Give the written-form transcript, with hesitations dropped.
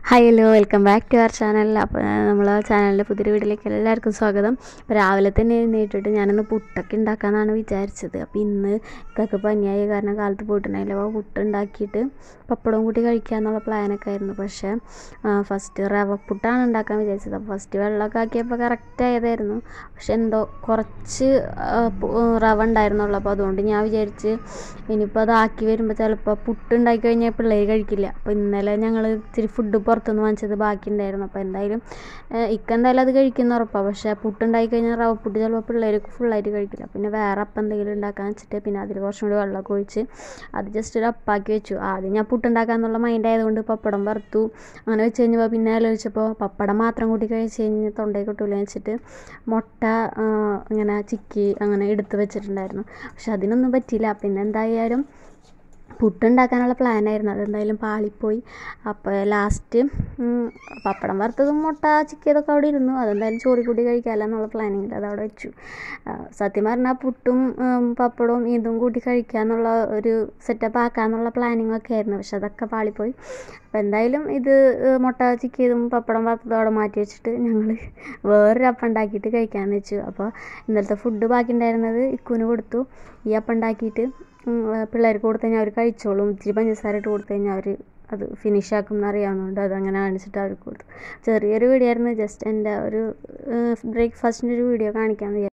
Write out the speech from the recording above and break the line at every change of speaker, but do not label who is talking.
Hi hello welcome back to our channel. അപ്പോൾ നമ്മളെ ചാനലിൻ്റെ പുതിയൊരു വീഡിയോയിലേക്ക് എല്ലാവർക്കും സ്വാഗതം. അപ്പോൾ രാവിലെ തന്നെ എഴുന്നേറ്റിട്ട് ഞാനിന്ന് പുട്ടൊക്കെ ഉണ്ടാക്കാമെന്നാണ് വിചാരിച്ചത്. അപ്പോൾ ഇന്ന് ഇതൊക്കെ പനിയായ കാരണം കാലത്ത് പോയിട്ടുണ്ടായില്ല. അപ്പോൾ പുട്ട് ഉണ്ടാക്കിയിട്ട് പപ്പടവും കൂട്ടി കഴിക്കുക എന്നുള്ള പ്ലാനൊക്കെ ആയിരുന്നു. പക്ഷേ ഫസ്റ്റ് റവ പുട്ടാണ് ഉണ്ടാക്കാൻ വിചാരിച്ചത്. അപ്പോൾ ഫസ്റ്റ് വെള്ളമൊക്കെ ആക്കിയപ്പോൾ കറക്റ്റ് ആയതായിരുന്നു. പക്ഷെ എന്തോ കുറച്ച് റവ ഉണ്ടായിരുന്നുള്ളൂ. അപ്പോൾ അതുകൊണ്ട് ഞാൻ വിചാരിച്ച് ഇനിയിപ്പോൾ അതാക്കി വരുമ്പോൾ ചിലപ്പോൾ പുട്ട് ഉണ്ടാക്കി കഴിഞ്ഞാൽ പിള്ളേർ കഴിക്കില്ല. അപ്പോൾ ഇന്നലെ ഞങ്ങൾ ഇത്തിരി ഫുഡ് പുറത്തുനിന്ന് വാങ്ങിച്ചത് ബാക്കി ഉണ്ടായിരുന്നു. അപ്പോൾ എന്തായാലും എന്തായാലും അത് കഴിക്കുന്ന ഉറപ്പാണ്. പക്ഷേ പുട്ടുണ്ടാക്കി കഴിഞ്ഞാൽ റവ പുട്ട് ചിലപ്പോൾ പിള്ളേർക്ക് ഫുള്ളായിട്ട് കഴിക്കില്ല. പിന്നെ വേറെ അപ്പം എന്തെങ്കിലും ഉണ്ടാക്കാൻ വെച്ചിട്ട് പിന്നെ അതിൽ കുറച്ചും കൂടി വെള്ളമൊക്കെ ഒഴിച്ച് അത് ജസ്റ്റ് ഒരു അപ്പാക്കി വെച്ചു. ആദ്യം ഞാൻ പുട്ടുണ്ടാക്കാമെന്നുള്ള മൈൻഡ് ആയതുകൊണ്ട് പപ്പടം വറുത്തു. അങ്ങനെ വെച്ച് കഴിഞ്ഞപ്പോൾ പിന്നെ ആലോചിച്ചപ്പോൾ പപ്പടം മാത്രം കൂട്ടി കഴിച്ച് കഴിഞ്ഞ് തൊണ്ടയിൽ കിട്ടൂല വെച്ചിട്ട് മുട്ട ഇങ്ങനെ ചിക്കി അങ്ങനെ എടുത്ത് വെച്ചിട്ടുണ്ടായിരുന്നു. പക്ഷെ അതിനൊന്നും പറ്റിയില്ല. പിന്നെ എന്തായാലും പുട്ടുണ്ടാക്കാനുള്ള പ്ലാനായിരുന്നു. അതെന്തായാലും പാളിപ്പോയി. അപ്പോൾ ലാസ്റ്റ് പപ്പടം വറുത്തതും മുട്ട ചിക്കിയതൊക്കെ അവിടെ ഇരുന്നു. അതെന്തായാലും ചോറി കൂട്ടി കഴിക്കാമല്ലോ എന്നുള്ള പ്ലാനിങ്ങിൽ അതവിടെ വെച്ചു. സത്യം പറഞ്ഞാൽ പുട്ടും പപ്പടവും ഇതും കൂട്ടി കഴിക്കുക എന്നുള്ള ഒരു സെറ്റപ്പ് ആക്കാമെന്നുള്ള പ്ലാനിങ്ങൊക്കെ ആയിരുന്നു. പക്ഷെ അതൊക്കെ പാളിപ്പോയി. അപ്പോൾ എന്തായാലും ഇത് മുട്ട ചിക്കിയതും പപ്പടം വറുത്തതും അവിടെ മാറ്റി വെച്ചിട്ട് ഞങ്ങൾ വേറൊരു അപ്പം ഉണ്ടാക്കിയിട്ട് കഴിക്കാമെന്ന് വെച്ചു. അപ്പോൾ ഇന്നലത്തെ ഫുഡ് ബാക്കി ഉണ്ടായിരുന്നത് ഇക്കുവിന് കൊടുത്തു. ഈ അപ്പം ഉണ്ടാക്കിയിട്ട് പിള്ളേർക്ക് കൊടുത്തു കഴിഞ്ഞാൽ അവർ കഴിച്ചോളും. ഇച്ചിരി പഞ്ചസാര ഇട്ട് കൊടുത്തു കഴിഞ്ഞാൽ അവർ അത് ഫിനിഷാക്കും എന്നറിയാവുന്നതുകൊണ്ട് അതങ്ങനെ കാണിച്ചിട്ട് അവർക്ക് കൊടുത്തു. ചെറിയൊരു വീഡിയോ ആയിരുന്നു. ജസ്റ്റ് എൻ്റെ ഒരു ബ്രേക്ക്ഫാസ്റ്റിൻ്റെ ഒരു വീഡിയോ കാണിക്കാമെന്ന് വിചാരിച്ചു.